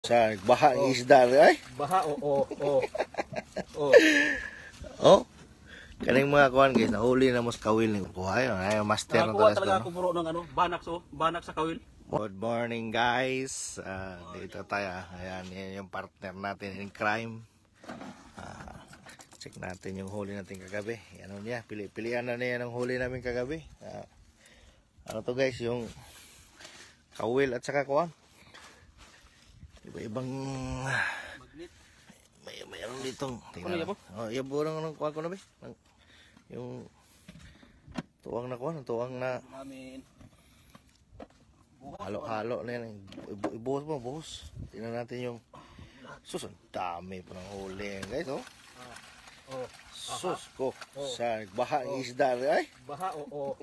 Sa baha ng isda ay. Baha o. Oh. Kaning mga kuan guys, nahuli na mo sa kawil ni kuha ay master na Nakakuha talas talaga ko. ako bro ng banak sa kawil. Good morning guys. Dito tayo. Ayan, yan yung partner natin in crime. Check natin yung huli natin kagabi. Ano niya, pilihan na niya ng huli namin kagabi. Ano to guys, yung kawil at saka kuan. Iba-ibang Magnet. mayroon ditong Ano yabo? Oh, yabo ng kuha ko na ba? Yung tuwang na kuha, tuwang na Namin. halo-halo na yan. Ibuhos mo, buhos. Tingnan natin yung sus, ang dami po ng huli guys, oh. Sus ko sa baha ng isda ay. Baha o.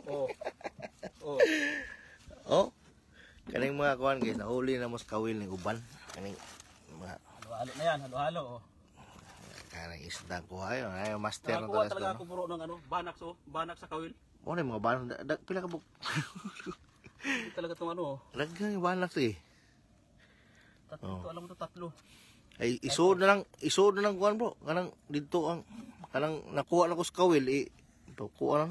Oh. Kaning mga kuan guys, nahuli na mo sa kawil ni uban. Kaning mga Halo-halo na yan, halo-halo o. kanang isda ko ayo, ay master na Nakakuha talas talaga ko. ako bro ng banak sa kawil. Mo na mga banak pila ka buk. Hindi talaga tong Lagyan yung banak to eh. Tatlo, alam mo to tatlo. Ay isuod na lang kuan bro. Kanang dito ang kanang nakuha na ko sa kawil ito kuha na.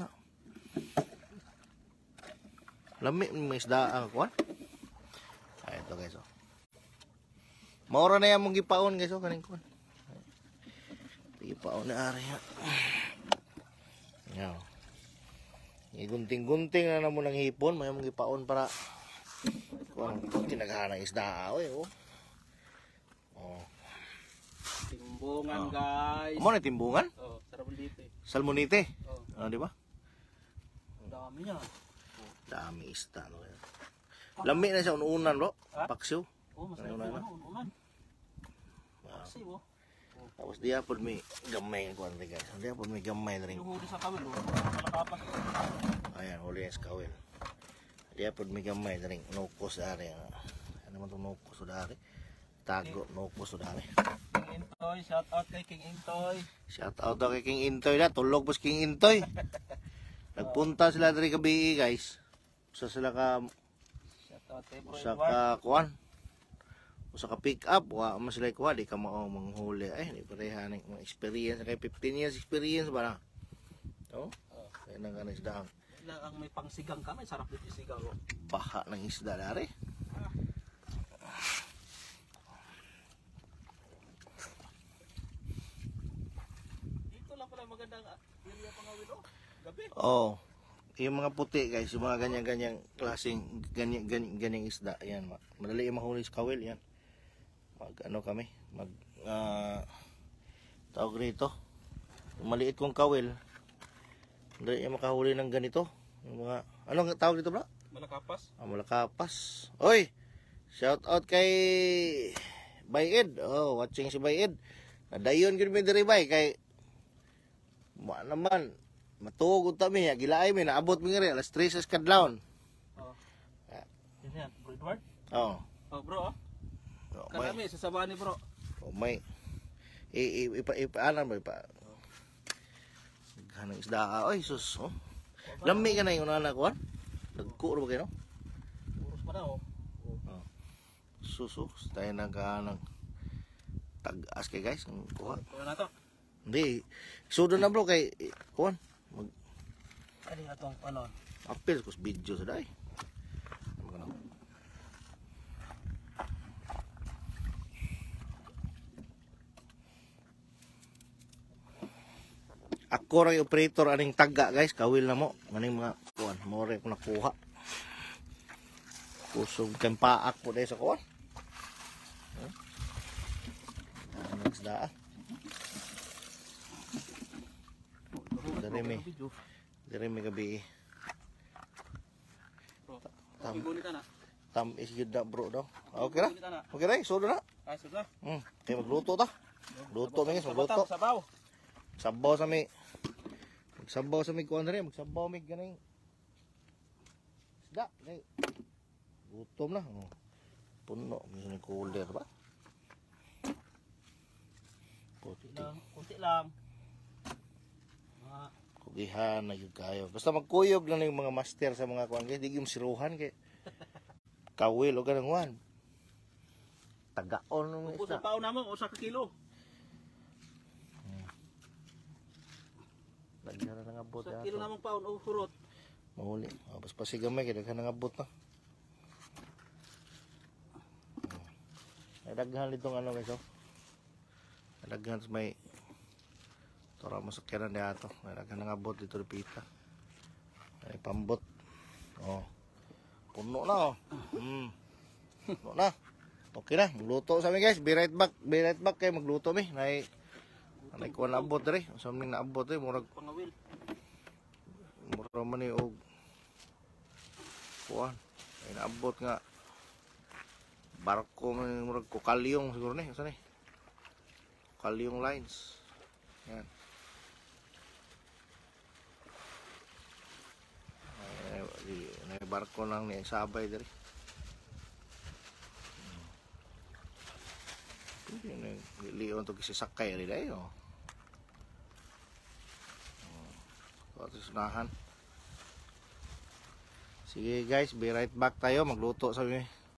Lami may isda ang kuan. Ay ito guys oh. Maura na yan mong gipaon guys oh kaning kuan. Gipaon na ari ha. Yaw. Igunting-gunting na namo ng hipon, may mong gipaon para kuan kinaghanang isda oy oh. Oh. Timbungan guys. Amo na timbungan? Oh, sarap dito eh. Salmonite. Oh, Di ba? ang dami niya. Dami isda no. Lami na siya ununan bro. Ha? Paksiw. Oh, mas unan. Kasi oh. Tapos diya pod may gamay kuan rin guys. Diya pod may gamay rin. Yung huli sa kawil oh. Malakapas. Ayan, huli yung skawil. Diya pod may gamay rin. Nukos dari. Ano man itong nukos dari? Tago, nukos dari. King Intoy, shout out kay King Intoy. Shout out daw kay King Intoy na. Tulog po si King Intoy. Nagpunta sila dari kabi guys. Usa sila ka Shout out kay Bro usa Edward. ka kuan. Usa ka pick up, wa man sila kuha di ka mao manghuli. Ay, di pareha ning mga experience kay 15 years experience ba na. Oh. Kaya nang kanis daang Lang ang may pangsigang ka, may sarap dito isigaw oh. baha ng isda dari. Dito lang pala magandang area pangawil oh. Gabi. Oh. Yung mga puti guys, yung mga ganyan-ganyang klaseng ganyang isda, yan. Madali yung mahuli sa kawil, yan. Ano kami, tawag rito. Yung maliit kong kawil, madali yung makahuli ng ganito. Yung mga, anong tawag dito bro? Malakapas. Malakapas. Oy! Shout out kay Bayed. Oh, watching si Bayed. Nadayon gyud mi diri bay kay naman matugod ta mi gilaay mi naabot mi ngari alas 3 sa kadlawon. Oh. Yan, Bro Edward. Oh. Oh, bro. Oh, Kami sa sabani, bro. may ipa-alam mo ipa. Ganang isda oy sus. Oh. Lami ka na yung anak ko. Nagkulo ba kayo no? Puros pa na oh. Susu, tayo nagkanang tag-as kay guys. Kuha. Kuha na to. Hindi. Sudo na bro kay kuhan. Ano nga itong ano? Apil ko sa video sa day. Ako ra yung operator aning taga guys, kawil na mo. Maning mga kuhan, more ko nakuha. Kusog tempaak po dahil sa kuhan. Next daa. Dari may gabi. Tam is good na bro daw. Okay na? Okay na, sudo na. Ay, sudah. Kaya magluto ta. Luto na guys, magluto. Sabaw. Sabaw sa may. Magsabaw sa may kuhan na rin. Magsabaw may ganing. Isda. Gutom na. Puno. May cooler ba? Kunti lang. Mga kugihan na yun kayo. Basta magkuyog lang yung mga master sa mga kuhan guys. Di yung siruhan kay kawil o ganang kuhan. tagaon ng Ubos isda. ang paon namo, usa ka kilo. Lagyan na ng abot Usa ka yan. kilo namang paon o hurot. Mahuli. Tapos pasigamay, kaya daghan ng abot na. Ay daghan itong ano guys, oh. Ay daghan sa may tora masakyanan niya ito. Ay daghan ng abot dito ng pita. Ay pambot. Oh. Puno na, oh. Puno na. Okay na, magluto sa amin guys. Be right back. Be right back kayo magluto mi. Nay kuha na abot rin. Saming na abot rin. Murag Pangawil. man ni og kuan. Ay naabot nga barko man murag kukalyong siguro ni. Asa ni? Kukalyong lines. Yan. Ay barko lang ni sabay diri. Lion to kasi sakay rin ay oh. Ato sunahan. Sige guys, be right back tayo magluto sa